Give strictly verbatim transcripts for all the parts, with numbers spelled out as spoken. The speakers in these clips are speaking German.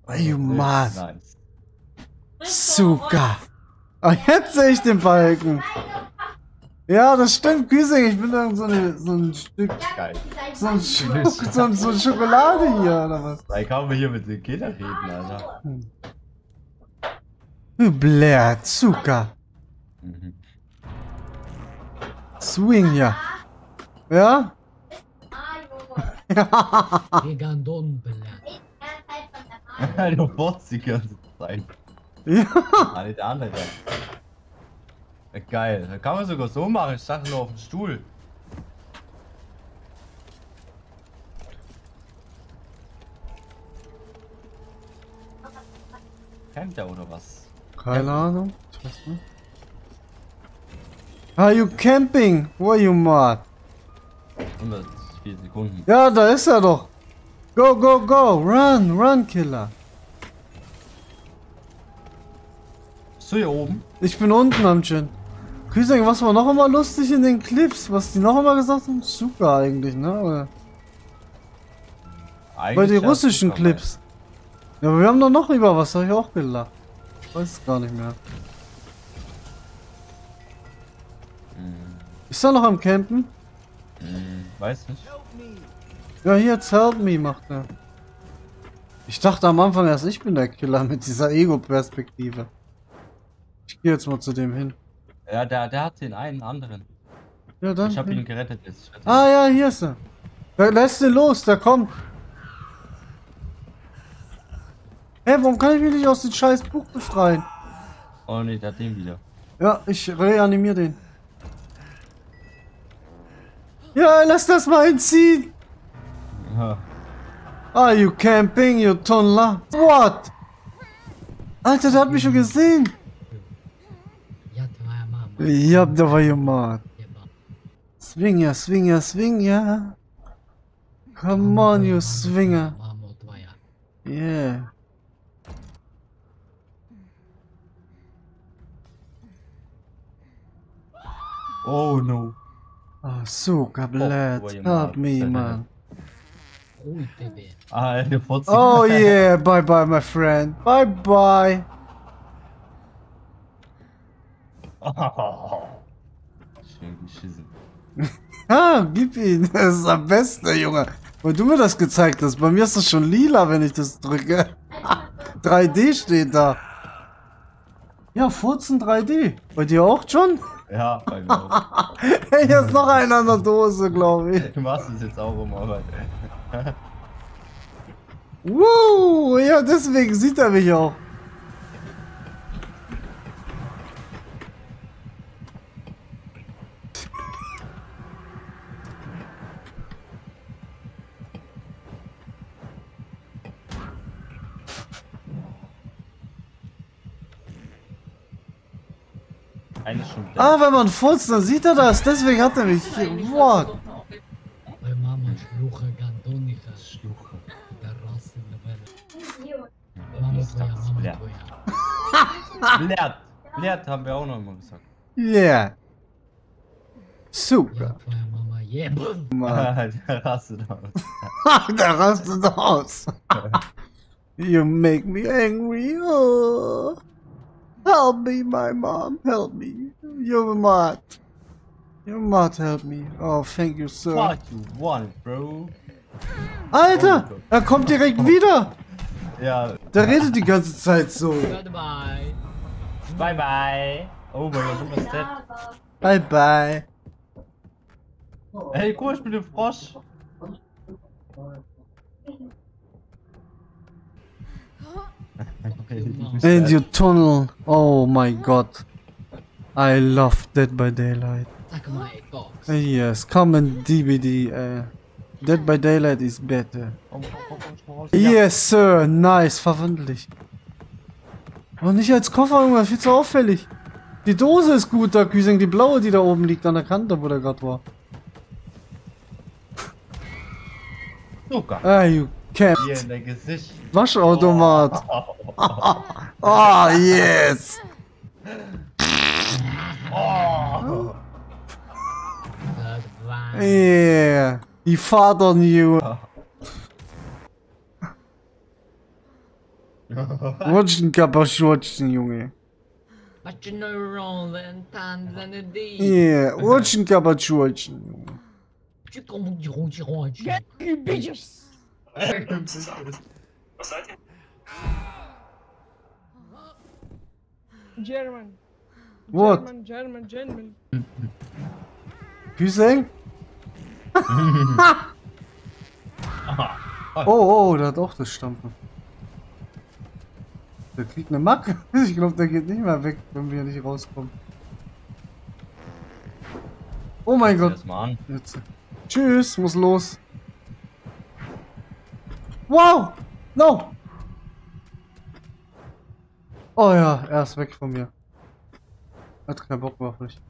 Ey, Mann. Nice. Suka. Oh, jetzt sehe ich den Balken. Ja, das stimmt, Güsing. Ich bin irgend so, eine, so ein Stück. Geil. So ein, Stück, so, ein, so ein Schokolade hier, oder was? Da kann man hier mit den Kindern reden, Alter. Blät, Suka. Mhm. Swing, ja. Ja? Ja. Gigandon blät. Du furzt die ganze Zeit. Ja. Ah, nicht der andere. Ja, geil. Da kann man sogar so machen. Ich dachte nur auf dem Stuhl. Kennt der oder was? Keine Ahnung. Ich weiß nicht. Are you camping? Wo are you, mad? hundertvier Sekunden. Ja, da ist er doch. Go, go, go. Run, run, Killer. Bist du hier oben? Ich bin unten am Chin. Küsing, was war noch immer lustig in den Clips? Was die noch immer gesagt haben? Super eigentlich, ne? Oder? Eigentlich Bei den ja, russischen super, Clips. Ja, aber wir haben doch noch über was, habe ich auch gelacht. Ich weiß es gar nicht mehr. Hm. Ist er noch am Campen? Hm, weiß nicht. Ja, hier, jetzt help me, macht er. Ich dachte am Anfang erst, ich bin der Killer mit dieser Ego-Perspektive. Ich gehe jetzt mal zu dem hin. Ja, der, der hat den einen anderen. Ja, dann. Ich habe hin. ihn gerettet jetzt. Ah ja, hier ist er. Der lässt den los, der kommt. Hä, hey, warum kann ich mich nicht aus dem scheiß Buch befreien? Oh ne, der hat den wieder. Ja, ich reanimiere den. Ja, lass das mal entziehen. Ja. Are you camping, you Tonla? What? Alter, der hat mich schon gesehen. Ja, твоя мама. Ja, da war jemand. Ебал. Swinger, swinger, swinger. Come on, you swinger. Мама твоя. Yeah. Oh no. Oh, Suka, blöd. Oh, Help me, man. Хуй тебе. Ah, der furzt. Oh yeah, bye bye, my friend. Bye bye. Schön geschissen. Ah, gib ihn. Das ist am besten, Junge. Weil du mir das gezeigt hast. Bei mir ist das schon lila, wenn ich das drücke. drei D steht da. Ja, Furzen drei D. Bei dir auch, John? Ja, bei mir auch. Hey, hier ist noch einer in der Dose, glaube ich. Du machst es jetzt auch um, aber. Woo! Ja, deswegen sieht er mich auch. Eigentlich schon. Ah, wenn man furzt, dann sieht er das. Deswegen hat er mich hier. What? Твоя мама шлюха гандониха. Schluche. Пидорасы, наверное. Мама твоя, мама Blärt. твоя. Blärt. Blärt haben wir auch noch mal gesagt. Yeah. Я Super. твоя мама ебал. Mann. Der rastet aus. Der rastet aus. You make me angry. Oh. Help me, my mom. Help me. You're mad. You're mad. Help me. Oh, thank you, sir. What you want, bro? Alter, er kommt direkt wieder. Ja. Der redet die ganze Zeit so. Goodbye. Bye bye. Oh mein Gott, du bist dead. Bye, bye. Hey, guck mal, ich bin der Frosch. And you tunnel. Oh my god. I love Dead by Daylight. Suck my box. Yes, come and D V D. Uh, Dead by Daylight is better. Yes, sir. Nice. Verwandel dich. Aber nicht als Koffer, Junge. Viel zu auffällig. Die Dose ist gut, da Küsing. Die blaue, die da oben liegt an der Kante, wo der gerade war. Zucker. Ah, you can't. Hier in dein Gesicht. Waschautomat. Oh, yes. Oh. Goodbye. Yeah. He fought on you. Rutschen, Kappa-Schwutschen, Junge. But you know wrong than time than a day. Yeah, Rutschen, Kappa-Schwutschen, Junge. You come you you Get you bitches! Was seid ihr? German. What? German, German, German. Hüseng? Oh, oh, der hat auch das Stampfen. Der kriegt eine Macke. Ich glaube, der geht nicht mehr weg, wenn wir nicht rauskommen. Oh mein Gott. Erstmal an. Jetzt. Tschüss, muss los. Wow! No! Oh ja, er ist weg von mir. Hat keinen Bock mehr auf mich.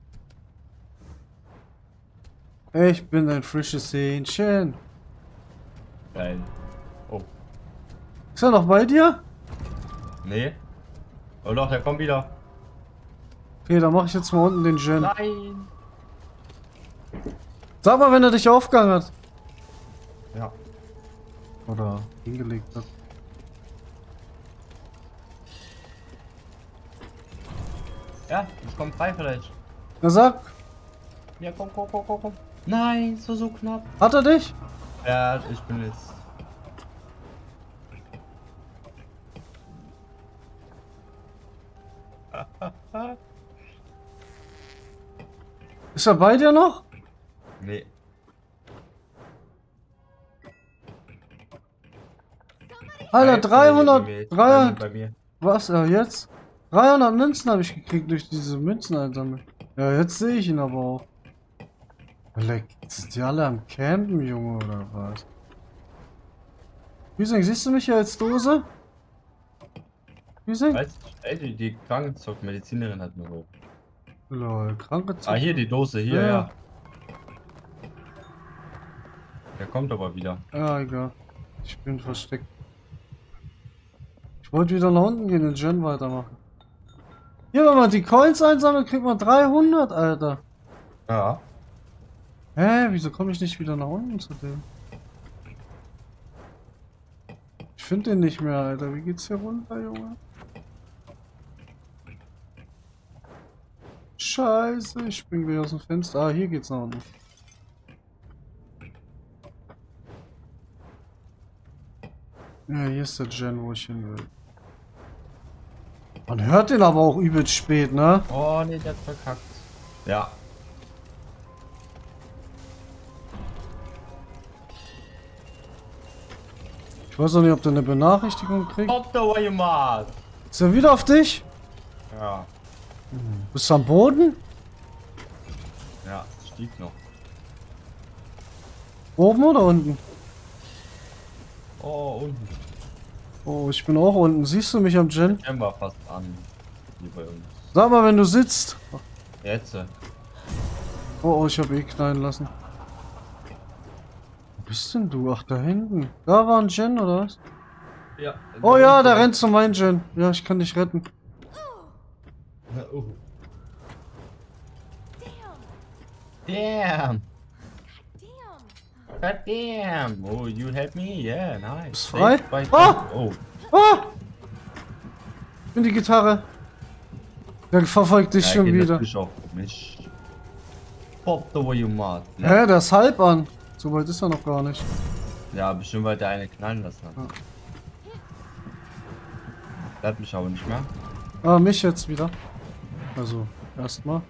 Ich bin ein frisches Hähnchen. Geil. Oh. Ist er noch bei dir? Nee. Oh doch, der kommt wieder. Okay, dann mache ich jetzt mal unten den Gen. Nein. Sag mal, wenn er dich aufgegangen hat. Ja. Oder hingelegt hat. Ja, ich komm frei vielleicht. Na sag, Ja, komm, komm, komm, komm, komm. Nein, so, so knapp. hat er dich? Ja, ich bin jetzt. Ist er bei dir noch? Nee. Alter, Nein, dreihundert, bei mir, dreihundert, Bei mir. was, ja jetzt? dreihundert Münzen habe ich gekriegt durch diese Münzen, Alter. Ja, jetzt sehe ich ihn aber auch. Leck, sind die alle am Campen, Junge, oder was? Hüsing, siehst du mich hier als Dose? Hüsing? Weißt du, ey, die, die Krankenzeugmedizinerin hat mir so. Lol, kranke Ah, hier die Dose, hier, Ja. ja. Der kommt aber wieder. Ja, egal. Ich bin versteckt. Ich wollte wieder nach unten gehen, den Gen weitermachen. Hier, wenn man die Coins einsammelt, kriegt man dreihundert, Alter. Ja. Hä, wieso komme ich nicht wieder nach unten zu dem? Ich finde den nicht mehr, Alter. Wie geht's hier runter, Junge? Scheiße, ich spring gleich aus dem Fenster. Ah, hier geht's nach unten. Ja, hier ist der Gen, wo ich hin will. Man hört den aber auch übelst spät, ne? Oh, nee, der hat verkackt. Ja. Ich weiß auch nicht, ob der eine Benachrichtigung kriegt. Kommt da jemand? Ist er wieder auf dich? Ja. Bist du am Boden? Ja, stieg noch. Oben oder unten? Oh, unten. Oh, ich bin auch unten. Siehst du mich am Gen? Der war fast an. Hier bei uns. Sag mal, wenn du sitzt. Jetzt. Oh, oh, ich habe eh knallen lassen. Wo bist denn du? Ach, da hinten. Da war ein Gen, oder was? Ja. Oh ja, da rennt zu meinem Gen. Ja, ich kann dich retten. Oh. Damn. God damn. Oh, you help me? Yeah, nice. Bist frei? Saved by- Ah! Oh. Ah! Ich bin die Gitarre. Der verfolgt dich Ja, schon geht wieder. natürlich auch mich. Pop the way you mad. Hä, der ist halb an. So weit ist er noch gar nicht. Ja, bestimmt weil der eine knallen lassen hat. Ja. Der hat mich aber nicht mehr. Ah, mich jetzt wieder. Also, erstmal.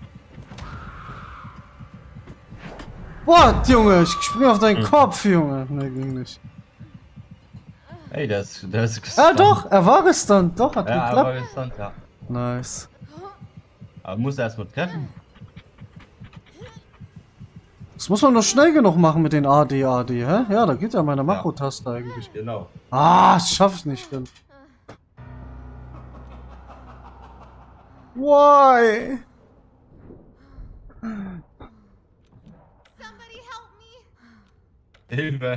What, Junge? Ich spring auf deinen Hm. Kopf, Junge. Ne, ging nicht. Ey, der ist, der ist Ah, gestunt. doch, er war gestunt. Doch, hat Ja, geklappt. aber gestunt, ja. Nice. Aber muss er erstmal treffen. Das muss man nur schnell genug machen mit den A D, A D, hä? Ja, da geht ja meine Makro-Taste eigentlich. Genau. Ah, das schaff ich nicht, denn. Why? Somebody help me! Hilfe.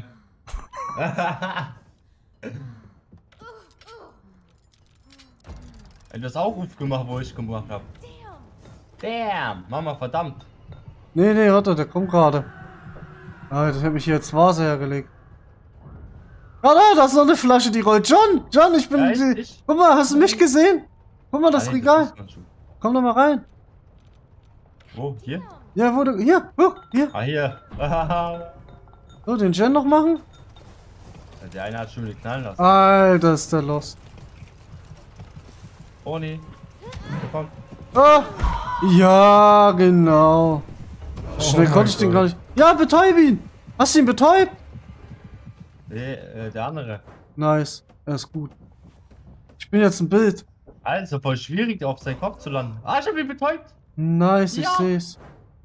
Ey, du hast auch Ruf gemacht, wo ich gemacht hab. Damn. Mama, verdammt. Nee, nee, warte, der kommt gerade. Ah, das hat mich hier jetzt Vase hergelegt. da, da ist noch eine Flasche, die rollt. John, John, ich bin... Ja, ich- die, ich- guck mal, hast du mich gesehen? Guck mal, das Ah, nee, Regal. ist man schon. Komm doch mal rein. Wo? Hier? Ja, wo du... Hier, guck, hier. Ah, hier. So, den Gen noch machen. Der eine hat schon wieder knallen lassen. Alter, ist der los. Oh nee. Komm. Ah, ja, genau. Schnell Oh konnte mein ich den Gott. gar nicht... Ja, betäub ihn. Hast du ihn betäubt? Nee, äh, der andere. Nice, er ist gut. Ich bin jetzt ein Bild. Also voll schwierig, auf seinen Kopf zu landen. Ah, ich hab ihn betäubt. Nice, ich Ja. seh's.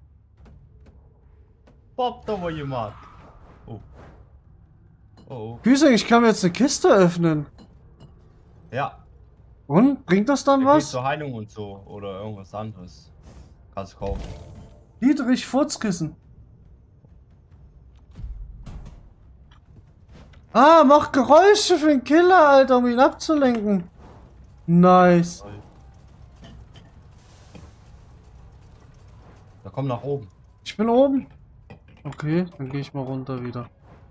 Bob, da war jemand. Oh. Oh, oh. Güsing, ich kann mir jetzt eine Kiste öffnen. Ja. Und? Bringt das dann Der geht was? zur Heilung und so. Oder irgendwas anderes. Kannst du kaufen. Dietrich Furzkissen. Ah, mach Geräusche für den Killer, Alter, um ihn abzulenken. Nice. Da komm nach oben. Ich bin oben. Okay, dann gehe ich mal runter wieder.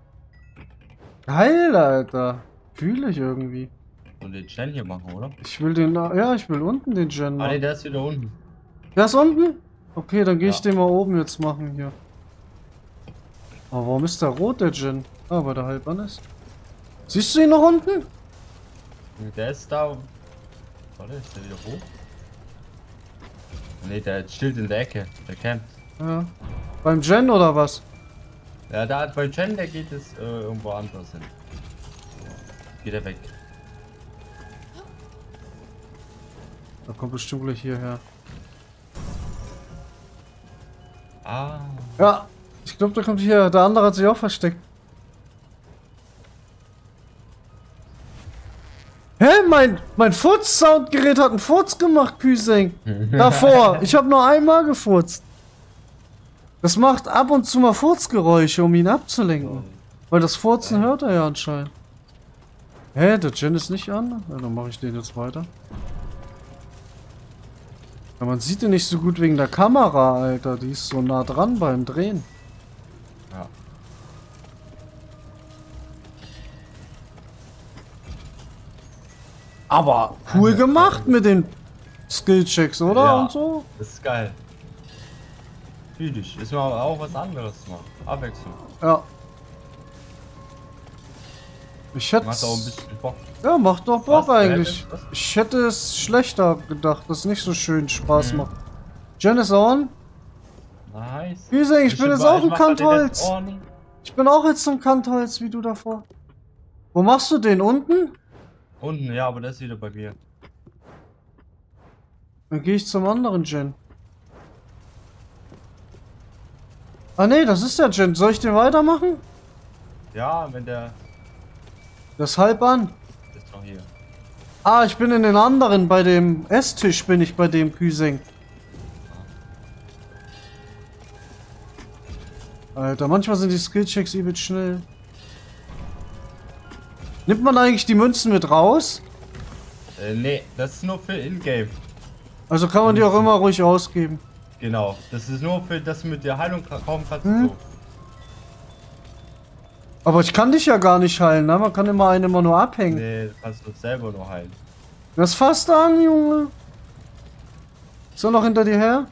Geil, Alter. Fühle ich irgendwie. Und den Chen hier machen, oder? Ich will den... Ja, ich will unten den Gen Ah, nee, machen. der ist wieder unten. Der ist unten? Okay, dann gehe ich Ja. den mal oben jetzt machen hier. Aber warum ist der rot, der Gen? Ah, weil der halb an ist. Siehst du ihn noch unten? Der ist da. Warte, ist der wieder hoch? Nee, der chillt in der Ecke. Der campt. Ja. Beim Gen oder was? Ja, da bei Chen, der geht es äh, irgendwo anders hin. Geht er weg. Da kommt bestimmt gleich hierher. Ah. Ja, ich glaube, der kommt hier. Der andere hat sich auch versteckt. Hä? Mein, mein Furz-Soundgerät hat einen Furz gemacht, Küsing. Davor. Ich habe nur einmal gefurzt. Das macht ab und zu mal Furzgeräusche, um ihn abzulenken. Weil das Furzen hört er ja anscheinend. Hä? Der Gen ist nicht an? Ja, dann mache ich den jetzt weiter. Ja, man sieht den nicht so gut wegen der Kamera, Alter. Die ist so nah dran beim Drehen. Ja. Aber cool gemacht mit den Skillchecks, oder? Ja. Und so. Das ist geil. Fühl dich. Ist mal auch was anderes mal. Abwechslung. Ja. Ich hätte... Macht auch ein bisschen Bock. Ja, macht doch Bock Was? eigentlich. Was? Ich hätte es schlechter gedacht, dass es nicht so schön Spaß Mhm. macht. Jen ist on. Nice. Güsing, ich bin jetzt mach- auch ein mach mal den Kantholz. jetzt- Oh, nee. Ich bin auch jetzt ein Kantholz, wie du davor. Wo machst du den? Unten? Unten, ja, aber der ist wieder bei mir. Dann gehe ich zum anderen Gen. Ah ne, das ist der Gen. Soll ich den weitermachen? Ja, wenn der Das ist halb an. ist noch hier. Ah, ich bin in den anderen. Bei dem Esstisch bin ich bei dem Küsing. Alter, manchmal sind die Skillchecks übel schnell. Nimmt man eigentlich die Münzen mit raus? Äh, nee, das ist nur für Ingame. Also kann man die auch immer ruhig ausgeben. Genau. Das ist nur für das mit der Heilung ka- kaufen kannst. Hm? So. Aber ich kann dich ja gar nicht heilen, ne? Man kann immer einen immer nur abhängen. Nee, das kannst du selber nur heilen. Das fasst an, Junge. Ist er noch hinter dir her?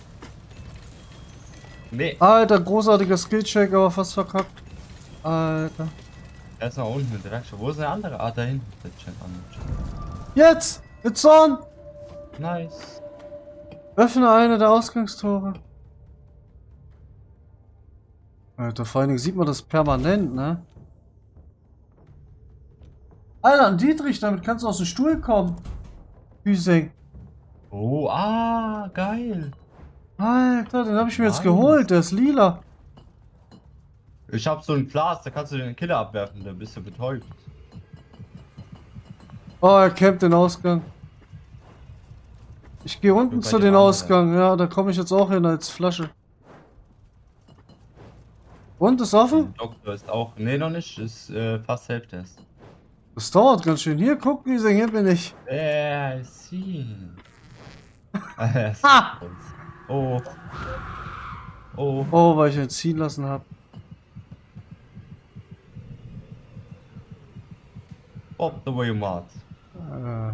Nee, Alter, großartiger Skillcheck, aber fast verkackt. Alter. der ist noch unten in der Werkstatt. Wo ist der andere? Ah, da hinten. Der Chat an. Jetzt! It's on! Nice. Öffne eine der Ausgangstore. Alter, vor allen Dingen sieht man das permanent, ne? Alter, ein Dietrich, damit kannst du aus dem Stuhl kommen. Hüsing. Oh, ah, geil. Alter, den habe ich mir jetzt Nice. geholt, der ist lila. Ich hab so ein Glas, da kannst du den Killer abwerfen, da bist du betäubt. Oh, er campt den Ausgang. Ich gehe unten Bei zu dem den anderen. Ausgang, ja, da komme ich jetzt auch hin als Flasche. Und, ist offen? Der Doktor ist auch. Nee, noch nicht. Ist äh, fast Hälfte erst. Das dauert ganz schön. Hier, guck, Hüsing, hier bin ich. Yeah, I see. Er ist Ah! bei uns. Oh. Oh. Oh, weil ich ihn ziehen lassen habe. Bob the way mad. Äh.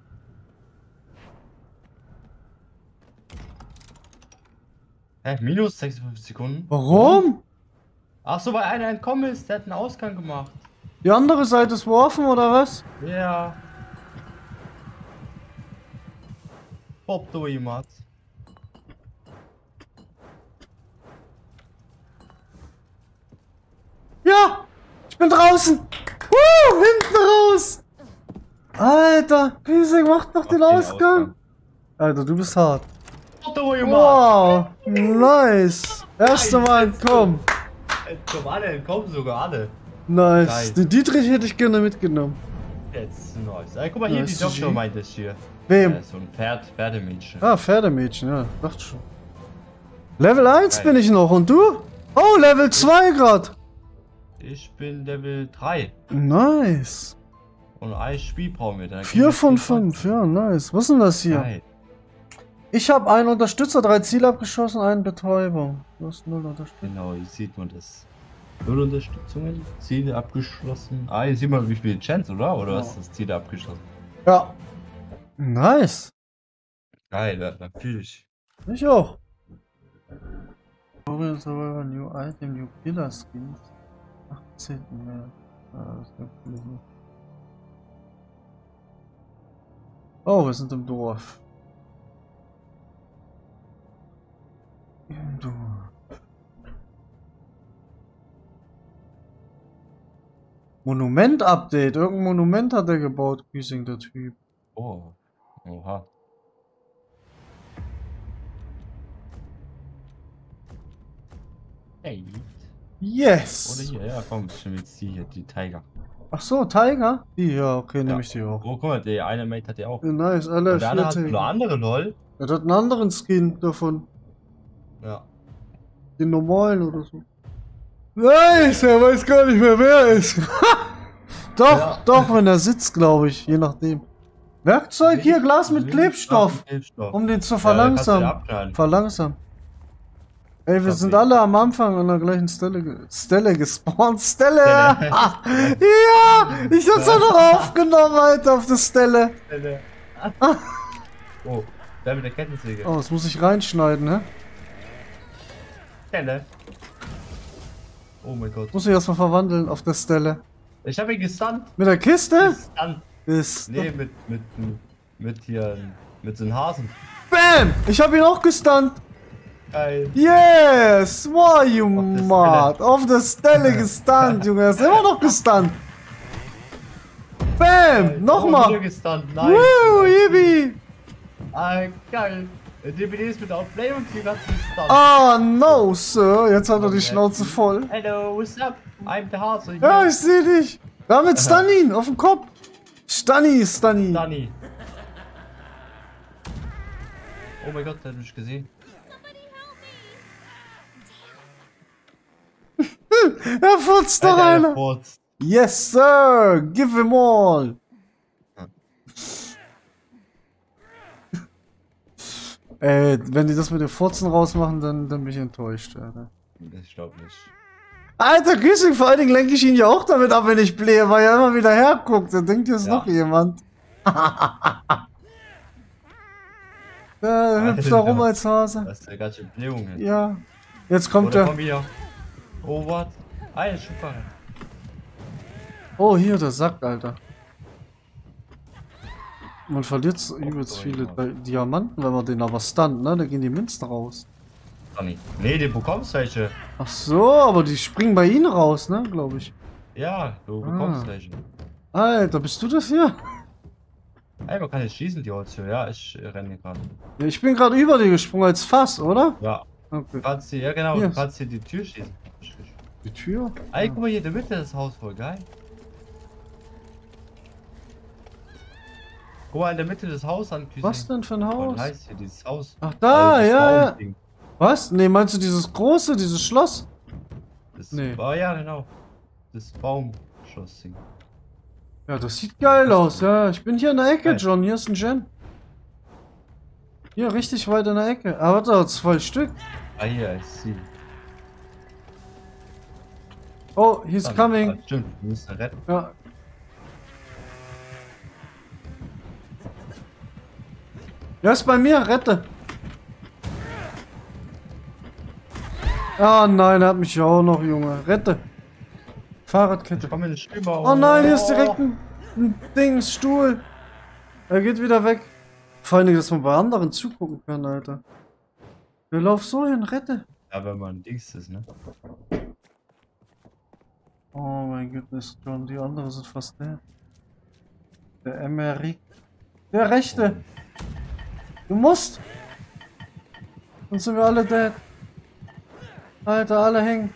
Hä, minus sechsundfünfzig Sekunden? Warum? Ach so, weil einer entkommen ist, der hat einen Ausgang gemacht. Die andere Seite ist wo offen, oder was? Ja. Bob the way mad. Ja! Ich bin draußen! Woo! Hinten raus! Alter! Riesig macht noch den den Ausgang! Ausgang. Alter, du bist hart. Bob the way mad. Wow! Nice! Erste Mal entkommen! Entkommen alle, entkommen sogar alle. Nice! Geil. Den Dietrich hätte ich gerne mitgenommen. Jetzt nice. Ey, guck mal hier, Nice, die Doktor G. meint das hier. Wem? Ja, so ein Pferd, Pferdemädchen. Ah, Pferdemädchen, ja, dachte schon. Level eins Geil. bin ich noch und du? Oh, Level zwei grad! Ich bin Level drei. Nice! Und ein Spiel brauchen wir. Dann vier von fünf, ja, nice. Was ist denn das hier? Geil. Ich habe einen Unterstützer, drei Ziele abgeschossen, einen Betäuber. Du hast null Unterstützer. Genau, hier sieht man das. Null Unterstützungen, Ziele abgeschlossen. Ah, hier sieht man wie viele Chance, oder? Oder was ist das Ziele abgeschlossen? Ja. Nice. Geil, ja, natürlich. Ich auch. Warrior Survivor New Item, New Killer Skins. achtzehnten März. Ah, das ist ja cool. Oh, wir sind im Dorf. Im Dorf. Monument-Update. Irgendein Monument hat er gebaut, Güsing, der Typ. Oh. Oha. Hey. Yes! Oder hier, ja, komm, schon jetzt die hier, die Tiger. Ach so, Tiger? Die, ja, okay, Ja. nehme ich die auch. Oh, guck mal, der eine Mate hat ja auch. Ja, nice, Und alle der andere hat vier nur Tiger. andere, lol. Er hat einen anderen Skin davon. Ja. Den normalen oder so. Nice, er weiß gar nicht mehr, wer er ist. Doch, Ja. doch, wenn er sitzt, glaube ich, je nachdem. Werkzeug hier, Glas mit Klebstoff, Klebstoff. um den zu Ja, dann kannst du den verlangsamen. abschneiden. Verlangsamen. Ey, wir Glaub sind ich. alle am Anfang an der gleichen Stelle, ge Stelle gespawnt. Stelle! Stelle. Ah, ja! Ich hab's auch noch aufgenommen, Alter, auf der Stelle. Oh, der mit der Kettensäge. Oh, das muss ich reinschneiden, ne? Stelle. Oh mein Gott. Muss ich erstmal verwandeln auf der Stelle. Ich habe ihn gestunt. Mit der Kiste? Gestunt. Ist. Nee, mit, mit, mit hier, mit so einem Hasen. Bam! Ich hab ihn auch gestunt. Geil. Yes! Wow, you Auf der mad! Auf der Stelle gestunt, Junge. Er ist immer noch gestunt. Bam! Oh, wieder Nochmal! gestunt. Nice. Woo, yippie! Ah, geil. Der D V D ist mit Outplay und die ganzen gestunt. Oh no, Sir. Jetzt hat er die Schnauze voll. Hello, what's up? I'm the Hase. Ja, ich seh dich. Damit stun ihn auf dem Kopf. Stunny, Stunny. Danny. Oh mein Gott, der hat mich gesehen. Er futzt doch Alter, der einer. furzt. Yes, Sir. Give him all. Ey, wenn die das mit den Furzen rausmachen, dann, dann bin ich enttäuscht, Alter. Ich glaube nicht. Alter, Güssing, vor allen Dingen lenke ich ihn ja auch damit ab, wenn ich blähe, weil er immer wieder herguckt. Dann denkt jetzt Ja. noch jemand. Der hüpft da rum als Hase. Das ist ja ganz schön Blähungen. Ja. Jetzt kommt Oder er. komm wieder. Oh, what? Ein super. Oh, hier der Sack, Alter. Man verliert so übelst so, viele ja. Di- Diamanten, wenn man den aber stunt, ne? Da gehen die Münzen raus. Danny. Nee, du bekommst welche. Ach so, aber die springen bei ihnen raus, ne? Glaube ich. Ja, du bekommst Ah. welche. Alter, bist du das hier? Ey, man kann jetzt schießen, die Holztür. Ja, ich äh, renne hier gerade. Ja, ich bin gerade über dir gesprungen als Fass, oder? Ja, Okay. du kannst hier, ja genau, Hier. du kannst hier die Tür schießen. Die Tür? Ey, guck mal hier in der Mitte das Haus, voll geil. Guck mal in der Mitte des Hauses an, Küsing. Was denn für ein Voll Haus? nice hier, dieses Haus. Ach da, Also das ja, ja. Baumding. Was? Nee, meinst du dieses große, dieses Schloss? Das, Nee. Oh ja, genau. Das Baumschlossding. Ja, das sieht geil aus, ja. Ich bin hier in der Ecke, Geil. John. Hier ist ein Gen. Hier, richtig weit in der Ecke. Aber warte, da zwei Stück. Ah, hier, ich sehe. Oh, he's coming. Ah, stimmt, wir müssen retten. Ja. Ja, ist bei mir, rette. Ah nein, er hat mich ja auch noch, Junge. Rette. Fahrradkette. Ich komm in den Stüber. Oh nein, hier ist direkt ein, ein Ding, Stuhl. Er geht wieder weg. Vor allem, dass man bei anderen zugucken kann, Alter. Wir laufen so hin, rette. Ja, wenn man Dings ist, ne? Oh mein Gott, John, die anderen sind fast dead. Der Emery. Der Rechte. Du musst. Sonst sind wir alle dead. Alter, alle hängen.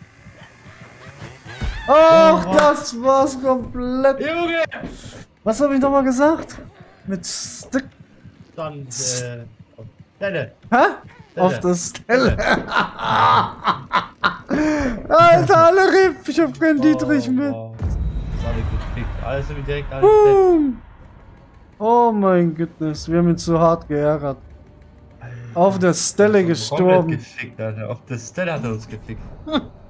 Ach, Oh. das war's komplett. Junge! Was habe ich nochmal gesagt? Mit Stick. Dann, äh. auf Stelle. Hä? Stelle. Auf der Stelle. Alter, alle RIP. Ich hab keinen Dietrich mit. Wow. Das ist alle gefickt. Alles sind wir direkt alle dead. Boom. Oh mein Goodness, wir haben ihn zu hart geärgert. Auf der Stelle Komplett gestorben. gefickt, Alter. Auf der Stelle hat er uns gefickt.